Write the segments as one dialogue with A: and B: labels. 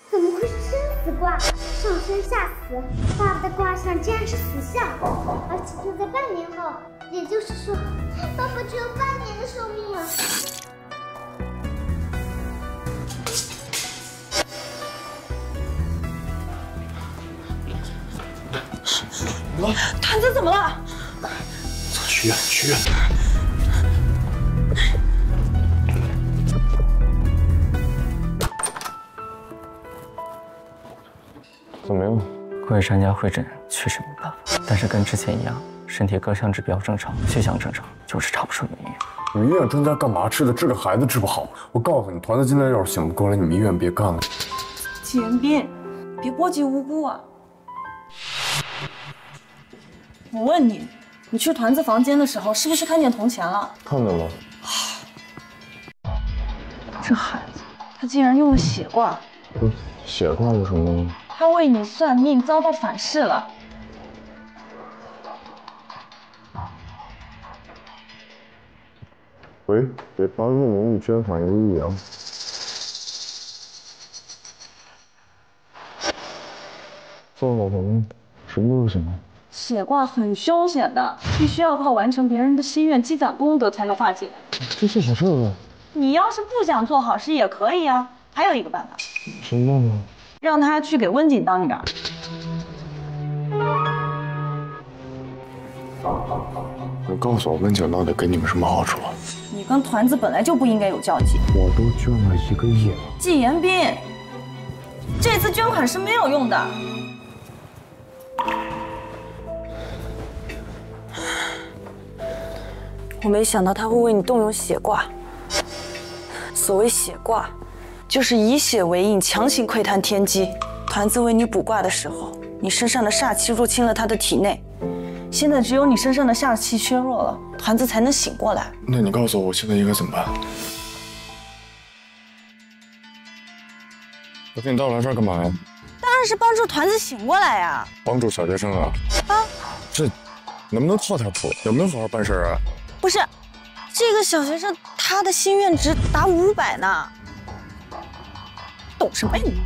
A: 怎么会是生死卦？上生下死，爸爸的卦象竟然是死相，而且就在半年后，也就是说，爸爸只有半年的寿命了。
B: 团子怎么了？
C: 走，去医院，去医院。 怎么样？
D: 会参加会诊确实没办法，但是跟之前一样，身体各项指标正常，血象正常，就是查不出原因。
C: 你们医院专家干嘛治的？治个孩子治不好。我告诉你，团子今天要是醒不过来，你们医院别干了。
B: 季元斌，别波及无辜啊！我问你，你去团子房间的时候，是不是看见铜钱了？
C: 看见了。
B: 这孩子，他竟然用了血卦。
C: 血卦有什么用？
B: 他为你算命，遭到反噬了。
C: 喂，给8月名义捐款1亿啊！做老婆什么都行啊。
B: 血卦很凶险的，必须要靠完成别人的心愿，积攒功德才能化解。
C: 这是好事啊！
B: 你要是不想做好事也可以啊，还有一个办法。
C: 什么办法？
B: 让他去给温景当一点。
C: 你告诉我，温景到底给你们什么好处？
B: 你跟团子本来就不应该有交集。
C: 我都捐了1个亿了。
B: 季元斌，这次捐款是没有用的。我没想到他会为你动用血卦。所谓血卦，就是以血为引，强行窥探天机。团子为你卜卦的时候，你身上的煞气入侵了他的体内。 现在只有你身上的煞气削弱了，团子才能醒过来。
C: 那你告诉我，我现在应该怎么办？我给你带我来这儿干嘛呀？
B: 当然是帮助团子醒过来呀！
C: 帮助小学生啊？啊，这能不能靠点谱？有没有好好办事啊？
B: 不是，这个小学生他的心愿值达500呢，懂什么呀你？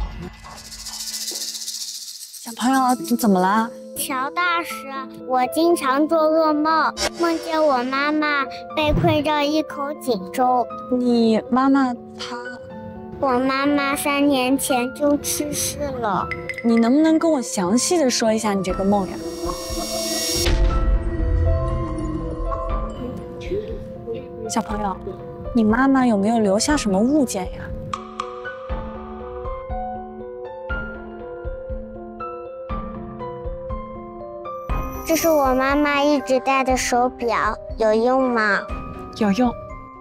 B: 小朋友，你怎么了？
A: 乔大师，我经常做噩梦，梦见我妈妈被困着一口井中。
B: 你妈妈她……
A: 我妈妈3年前就去世了。
B: 你能不能跟我详细的说一下你这个梦呀？小朋友，你妈妈有没有留下什么物件呀？
A: 这是我妈妈一直戴的手表，有用吗？
B: 有用。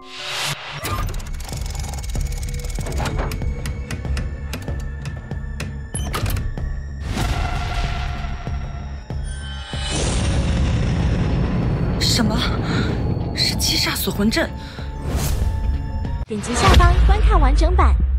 B: 什么？是七煞锁魂阵？
E: 点击下方观看完整版。